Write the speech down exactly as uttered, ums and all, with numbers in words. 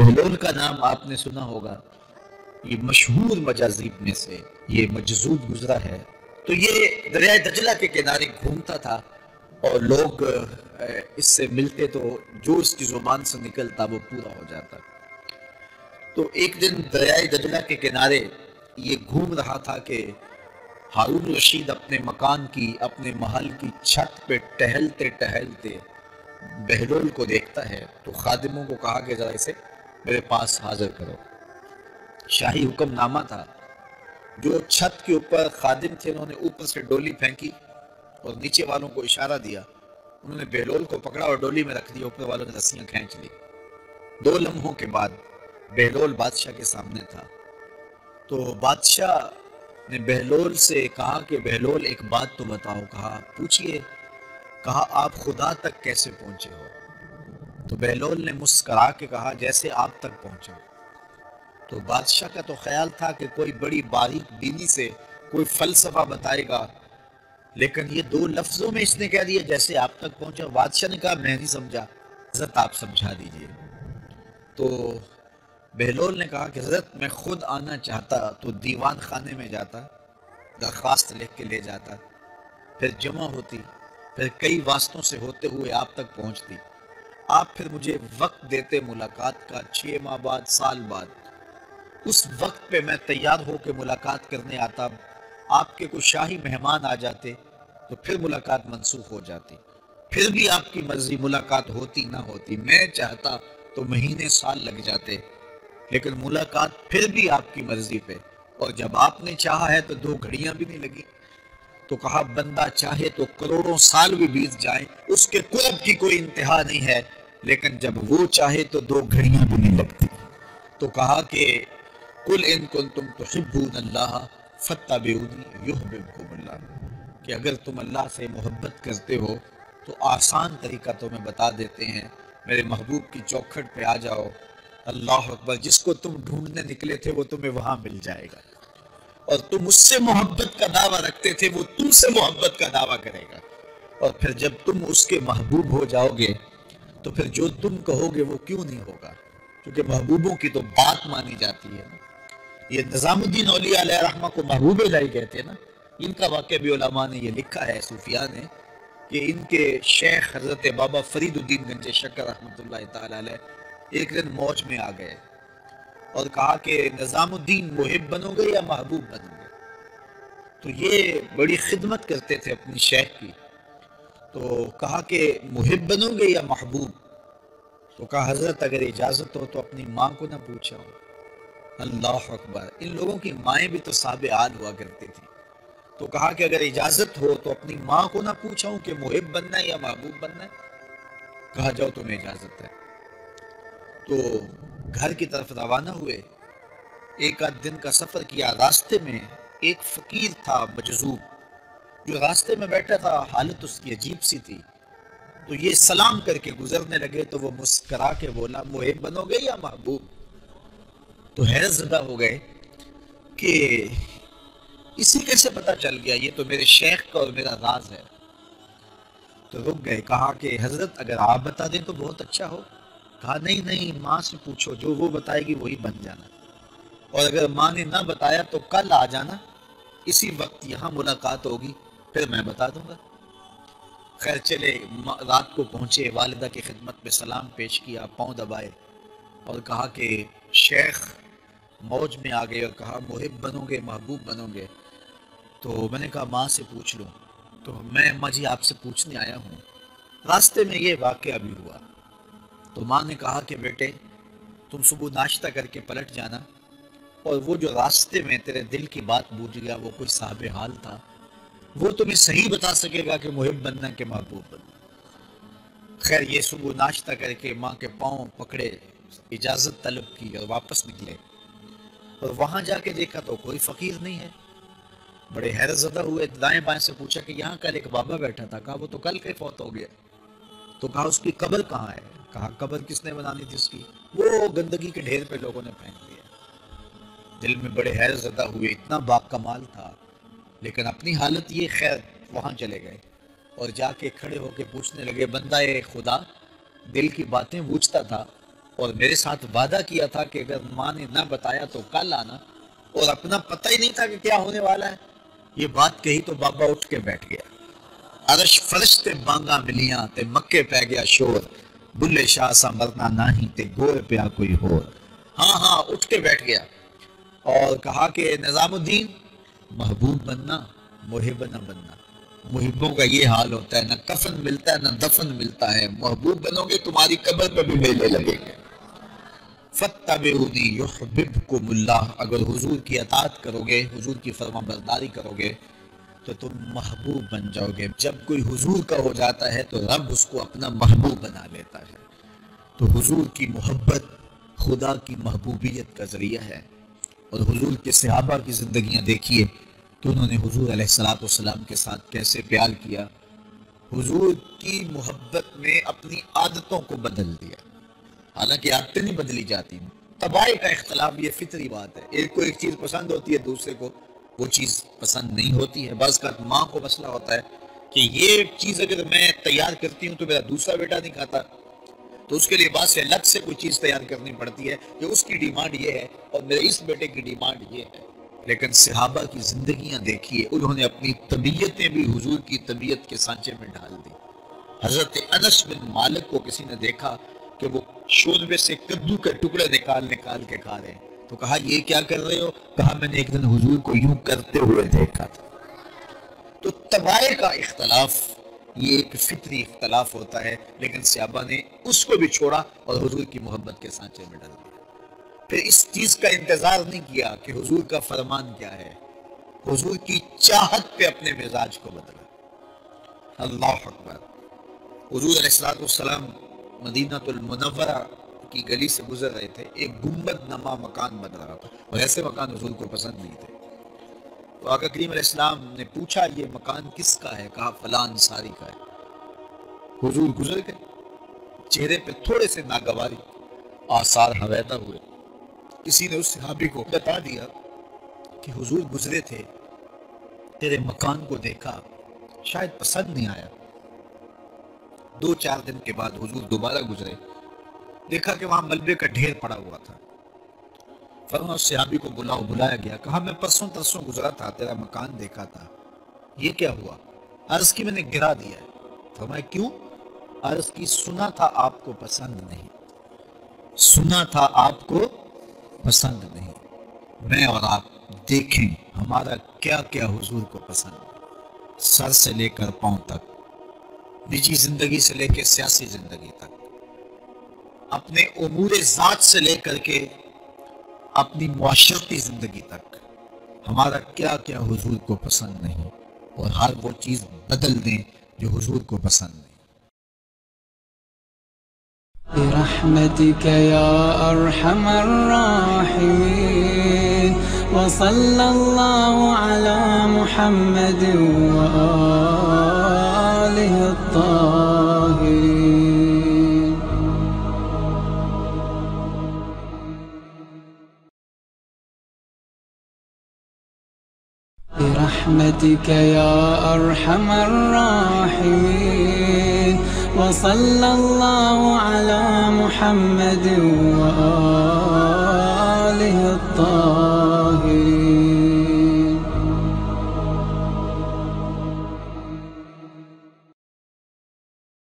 بہلول کا نام آپ نے سنا ہوگا، یہ مشہور مجاذیب میں سے یہ مجذوب گزرا ہے۔ تو یہ دریائے دجلہ کے کنارے گھومتا تھا اور لوگ اس سے ملتے تو جو اس کی زبان سے نکلتا وہ پورا ہو جاتا۔ تو ایک دن دریائے دجلہ کے کنارے یہ گھوم رہا تھا کہ ہارون رشید اپنے مکان کی اپنے محل کی چھت پہ ٹہلتے ٹہلتے بہلول کو دیکھتا ہے، تو خادموں کو کہا کہ ذرا اسے میرے پاس حاضر کرو۔ شاہی حکم نامہ تھا۔ جو چھت کے اوپر خادم تھے انہوں نے اوپر سے ڈولی پھینکی اور نیچے والوں کو اشارہ دیا، انہوں نے بہلول کو پکڑا اور ڈولی میں رکھ دیا، اوپر والوں نے رسیاں کھینچ لی۔ دو لمحوں کے بعد بہلول بادشاہ کے سامنے تھا۔ تو بادشاہ نے بہلول سے کہا کہ بہلول ایک بات تو بتاؤ، کہا پوچھئے، کہا آپ خدا تک کیسے پہنچے ہو؟ تو بہلول نے مسکرا کے کہا جیسے آپ تک پہنچا۔ تو بادشاہ کا تو خیال تھا کہ کوئی بڑی باریک بینی سے کوئی فلسفہ بتائے گا، لیکن یہ دو لفظوں میں اس نے کہہ دیا جیسے آپ تک پہنچا۔ بادشاہ نے کہا میں نہیں سمجھا، حضرت آپ سمجھا دیجئے۔ تو بہلول نے کہا کہ حضرت میں خود آنا چاہتا تو دیوان خانے میں جاتا، درخواست لکھ کے لے جاتا، پھر جمع ہوتی، پھر کئی واسطوں سے ہوتے ہوئے آپ تک پہنچتی، آپ پھر مجھے وقت دیتے ملاقات کا، چھ ماہ بعد، سال بعد۔ اس وقت پہ میں تیار ہو کے ملاقات کرنے آتا، آپ کے کوئی شاہی مہمان آ جاتے تو پھر ملاقات منسوخ ہو جاتی، پھر بھی آپ کی مرضی ملاقات ہوتی نہ ہوتی، میں چاہتا تو مہینے سال لگ جاتے، لیکن ملاقات پھر بھی آپ کی مرضی پہ، اور جب آپ نے چاہا ہے تو دو گھڑیاں بھی نہیں لگی۔ تو کہا بندہ چاہے تو کروڑوں سال بھی بیت جائیں، اس کے قرب کی کوئی انتہا نہیں ہے، لیکن جب وہ چاہے تو دو گھڑیاں بھی نہیں لگتی۔ تو کہا کہ قل ان کنتم تحبون اللہ فاتبعونی یحببکم اللہ، کہ اگر تم اللہ سے محبت کرتے ہو تو آسان طریقہ تمہیں بتا دیتے ہیں، میرے محبوب کی چوکھٹ پہ آ جاؤ، اللہ اکبر، جس کو تم ڈھونڈنے نکلے تھے وہ تمہیں وہاں مل جائے گا، اور تم اس سے محبت کا دعویٰ رکھتے تھے وہ تم سے محبت کا دعویٰ کرے گا، اور پھر جب تم اس کے محبوب ہو جاؤ گے تو پھر جو تم کہو گے وہ کیوں نہیں ہوگا، کیونکہ محبوبوں کی تو بات مانی جاتی ہے۔ یہ نظام الدین اولیاء علیہ رحمہ کو محبوب الہی کہتے ہیں نا، ان کا واقعہ بھی علماء نے یہ لکھا ہے، صوفیاء نے، کہ ان کے شیخ حضرت بابا فرید الدین گنج شکر رحمۃ اللہ تعالی علیہ ایک دن موج میں آ گئے اور کہا کہ نظام الدین محب بنو گے یا محبوب بنو گے؟ تو یہ بڑی خدمت کرتے تھے اپنی شیخ کی، تو کہا کہ محب بنو گے یا محبوب؟ تو کہا حضرت اگر اجازت ہو تو اپنی ماں کو نہ پوچھا ہو۔ اللہ اکبر، ان لوگوں کی مائیں بھی تو صاحب حال ہوا کرتی تھی۔ تو کہا کہ اگر اجازت ہو تو اپنی ماں کو نہ پوچھا ہوں کہ محب بننا ہے یا محبوب بننا ہے؟ کہا جاؤ تمہیں اجازت ہے۔ تو گھر کی طرف روانہ ہوئے، ایک آدھ دن کا سفر کیا، راستے میں ایک فقیر تھا مجذوب جو راستے میں بیٹھا تھا، حالت اس کی عجیب سی تھی، تو یہ سلام کر کے گزرنے لگے تو وہ مسکرا کے بولا محب بنو گے یا محبوب؟ تو حیرت زدہ ہو گئے کہ اسی کیسے پتا چل گیا، یہ تو میرے شیخ کا اور میرا راز ہے۔ تو رک گئے، کہا کہ حضرت اگر آپ بتا دیں تو بہت اچھا ہو۔ کہا نہیں نہیں، ماں سے پوچھو، جو وہ بتائے گی وہی بن جانا، اور اگر ماں نے نہ بتایا تو کل آ جانا، اسی وقت یہاں ملاقات ہوگی، پھر میں بتا دوں گا۔ خیر چلے، رات کو پہنچے، والدہ کی خدمت میں سلام پیش کیا، پاؤں دبائے اور کہا کہ شیخ موج میں آ گئے اور کہا محب بنو گے محبوب بنو گے؟ تو میں نے کہا ماں سے پوچھ لوں۔ تو میں اماں جی آپ سے پوچھنے آیا ہوں، راستے میں یہ واقعہ بھی ہوا۔ تو ماں نے کہا کہ بیٹے تم صبح ناشتہ کر کے پلٹ جانا، اور وہ جو راستے میں تیرے دل کی بات بوجھ گیا وہ کوئی صاحب حال تھا، وہ تمہیں صحیح بتا سکے گا کہ محب بننا کہ محبوب بننا۔ خیر یہ صبح ناشتہ کر کے ماں کے پاؤں پکڑے، اجازت طلب کی اور واپس نکلے، اور وہاں جا کے دیکھا تو کوئی فقیر نہیں ہے۔ بڑے حیرت زدہ ہوئے، دائیں بائیں سے پوچھا کہ یہاں کل ایک بابا بیٹھا تھا، کہا وہ تو کل کے فوت ہو گیا۔ تو کہا اس کی قبر کہاں ہے؟ کہا قبر کس نے بنانی تھی اس کی؟ وہ گندگی کے ڈھیر پہ لوگوں نے پھینک دیا۔ دل میں بڑے حیرت زدہ ہوئے، اتنا با کمال تھا، لیکن اپنی حالت یہ، خیر وہاں چلے گئے اور جا کے کھڑے ہو کے پوچھنے لگے، بندہ اے خدا، دل کی باتیں پوچھتا تھا، اور میرے ساتھ وعدہ کیا تھا کہ اگر ماں نے نہ بتایا تو کل آنا، اور اپنا پتہ ہی نہیں تھا کہ کیا ہونے والا ہے۔ یہ بات کہی تو بابا اٹھ کے بیٹھ گیا۔ عرش فرش تے بانگا ملیاں تے مکے پہ گیا شور، بلے شاہ سا مرنا نہیں تے گور پیا کوئی ہور۔ ہاں ہاں اٹھ کے بیٹھ گیا اور کہا کہ نظام الدین، محبوب بننا محب نہ بننا۔ محبوں کا یہ حال ہوتا ہے، نہ کفن ملتا ہے نہ دفن ملتا ہے۔ محبوب بنو گے تمہاری قبر پہ بھی میلے لگیں گے۔ فَاتَّبِعُونِی یُحْبِبْکُمُ اللہ، اگر حضور کی اطاعت کرو گے، حضور کی فرما برداری کرو گے تو تم محبوب بن جاؤ گے۔ جب کوئی حضور کا ہو جاتا ہے تو رب اس کو اپنا محبوب بنا لیتا ہے۔ تو حضور کی محبت خدا کی محبوبیت کا ذریعہ ہے۔ اور حضور کے صحابہ کی زندگیاں دیکھیے کہ انہوں نے حضور علیہ الصلوۃ والسلام کے ساتھ کیسے پیار کیا، حضور کی محبت میں اپنی عادتوں کو بدل دیا۔ حالانکہ عادتیں نہیں بدلی جاتی، طبائع کا اختلاف یہ فطری بات ہے۔ ایک کو ایک چیز پسند ہوتی ہے، دوسرے کو وہ چیز پسند نہیں ہوتی ہے۔ بعض کا ماں کو مسئلہ ہوتا ہے کہ یہ چیز اگر میں تیار کرتی ہوں تو میرا دوسرا بیٹا نہیں کھاتا، تو اس کے لیے بعض سے الگ سے کوئی چیز تیار کرنی پڑتی ہے کہ اس کی ڈیمانڈ یہ ہے اور میرے اس بیٹے کی ڈیمانڈ یہ ہے۔ لیکن صحابہ کی زندگیاں دیکھیے، انہوں نے اپنی طبیعتیں بھی حضور کی طبیعت کے سانچے میں ڈال دی۔ حضرت انس بن مالک کو کسی نے دیکھا کہ وہ شوربے سے کدو کے ٹکڑے نکال نکال کے کھا رہے ہیں، تو کہا یہ کیا کر رہے ہو؟ کہا میں نے ایک دن حضور کو یوں کرتے ہوئے دیکھا تھا۔ تو طبائع کا اختلاف یہ ایک فطری اختلاف ہوتا ہے، لیکن صحابہ نے اس کو بھی چھوڑا اور حضور کی محبت کے سانچے میں ڈال دیا۔ پھر اس چیز کا انتظار نہیں کیا کہ حضور کا فرمان کیا ہے، حضور کی چاہت پہ اپنے مزاج کو بدلا۔ اللہ اکبر۔ حضور علیہ الصلوۃ والسلام مدینہ المنورہ کی گلی سے گزر رہے تھے، ایک گنبد نما مکان بن رہا تھا، اور ایسے مکان حضور کو پسند نہیں تھے۔ تو آقا کریم علیہ السلام نے پوچھا یہ مکان کس کا ہے؟ کہا فلاں انصاری کا ہے۔ حضور گزر گئے، چہرے پہ تھوڑے سے ناگواری آثار حویدہ ہوئے۔ کسی نے اس صحابی کو بتا دیا کہ حضور گزرے تھے، تیرے مکان کو دیکھا، شاید پسند نہیں آیا۔ دو چار دن کے بعد حضور دوبارہ گزرے، دیکھا کہ وہاں ملبے کا ڈھیر پڑا ہوا تھا۔ فرمایا اس صحابی کو بلاؤ، بلایا گیا، کہا میں پرسوں ترسوں گزرا تھا، تیرا مکان دیکھا تھا، یہ کیا ہوا؟ عرض کی میں نے گرا دیا ہے۔ فرمایا کیوں؟ عرض کی سنا تھا آپ کو پسند نہیں، سنا تھا آپ کو پسند نہیں۔ میں اور آپ دیکھیں ہمارا کیا کیا حضور کو پسند ہے، سر سے لے کر پاؤں تک، نجی زندگی سے لے کے سیاسی زندگی تک، اپنے امور ذات سے لے کر کے اپنی معاشرتی زندگی تک، ہمارا کیا کیا حضور کو پسند نہیں، اور ہر وہ چیز بدل دیں جو حضور کو پسند نہیں۔ برحمتك يا أرحم الراحمين وصلى الله على محمد وآله الطاهرين۔ برحمتك يا أرحم الراحمين وصلى الله على محمد وآله الطاهرين۔